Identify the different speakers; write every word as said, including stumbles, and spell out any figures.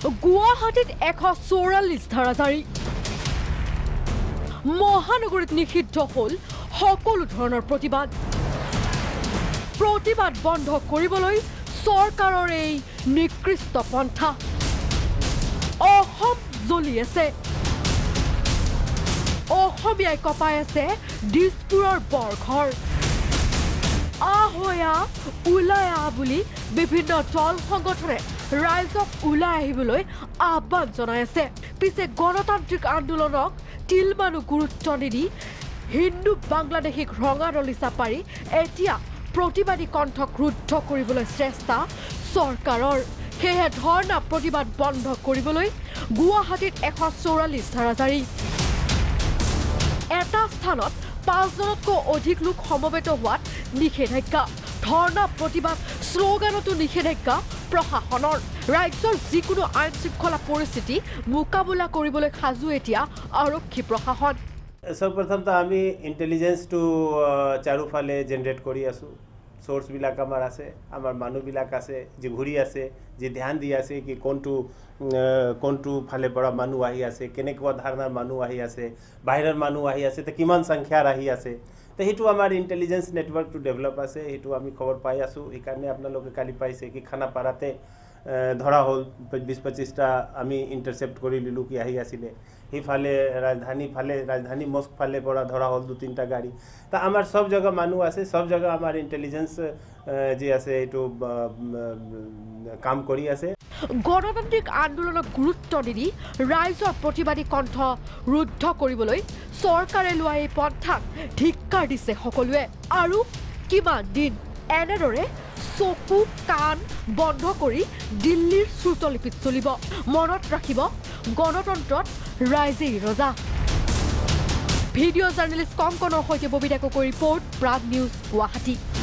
Speaker 1: গুৱাহাটীত এশ চৌৰাল্লিছ ধাৰা জাৰি মহানগৰীত নিষিদ্ধ হ'ল সকলো ধৰণৰ প্ৰতিবাদ প্ৰতিবাদ বন্ধ কৰিবলৈ চৰকাৰৰ এই নিকৃষ্ট পন্থা অসম জ্বলি আছে অসমীয়াই কপাই আছে দিছপুৰৰ বৰঘৰ আহয়া ওলাই আহ বুলি বিভিন্ন দল সংগঠনে ৰাইজক ওলাই আহিবলৈ আহ্বান জনাই আছে পিছে গণতান্ত্ৰিক আন্দোলনক তিলমানো গুৰুত্ব নিদি হিন্দু বাংলাদেশীক ৰঙা দলিচা পাৰি এতিয়া প্ৰতিবাদী কণ্ঠক ৰুদ্ধ কৰিবলৈ চেষ্টা চৰকাৰৰ সেয়ে ধৰ্ণা প্ৰতিবাদ বন্ধ কৰিবলৈ গুৱাহাটীত এশ চৌৰাল্লিছ ধাৰা জাৰি এটা স্থানত পাঁচজনতকৈ অধিক লোক সমবেত হোৱাত নিষেধাজ্ঞা ধৰ্ণা প্ৰতিবাদ শ্লোগানতো নিষেধাজ্ঞা প্ৰশাসনৰ ৰাজ্যৰ যিকোনো আইন শৃংখলা পৰিস্থিতি মোকাবিলা কৰিবলৈ সাজু এতিয়া আৰক্ষী প্ৰশাসন
Speaker 2: সৰ্বপ্ৰথমতে আমি ইণ্টেলিজেন্সটো চাৰিওফালে জেনেৰেট কৰি আছোঁ সোর্সবিলাক আমার আছে আমার মানুহবিলাক আছে যে ঘূৰি আছে যে ধ্যান দি আছে কি কোনটো কোনটো ফালে পৰা মানুহ আহি আছে কেনেকুৱা ধাৰণাৰ মানুহ আহি আছে বাহিৰৰ মানুহ আহি আছে তে কিমান সংখ্যাৰ আহি আছে তে হেতু আমাৰ ইন্টেলিজেন্স নেটৱৰ্কটো ডেভেলপ আছে হেতু আমি খবৰ পাই আছো এই কাৰণে আপোনালোকে কালি পাইছে কি খানাপাৰাতে ধৰা হল বিশ পঁচিশটা আমি ইন্টারসেপ্ট কৰি লিলু কি আহি আছিলে হিফালে রাজধানী ফালে রাজধানী মস্ক ফালে পৰা ধৰা হল দু তিনটা গাড়ী তা আমাৰ সব জায়গা মানুহ আছে সব জায়গা আমাৰ ইন্টেলিজেন্স যে আছে এটো কাম কৰি আছে
Speaker 1: গণতান্ত্ৰিক আন্দোলনক গুৰুত্ব নিদি ৰাইজৰ প্ৰতিবাদী কণ্ঠ ৰুদ্ধ কৰিবলৈ চৰকাৰে লোৱা এই পন্থাক ধিক্কাৰ দিছে সকলোৱে আৰু কিমান দিন এনেদৰে চকু কাণ বন্ধ কৰি দিল্লীৰ শ্ৰুতলিপিত চলিব মনত ৰাখিব গণতন্ত্ৰত ৰাইজেই ৰজা ভিডিঅ' জাৰ্নেলিষ্ট কংকনৰ সৈতে ববিতা গগৈ ৰিপৰ্ট প্ৰাগ নিউজ গুৱাহাটী।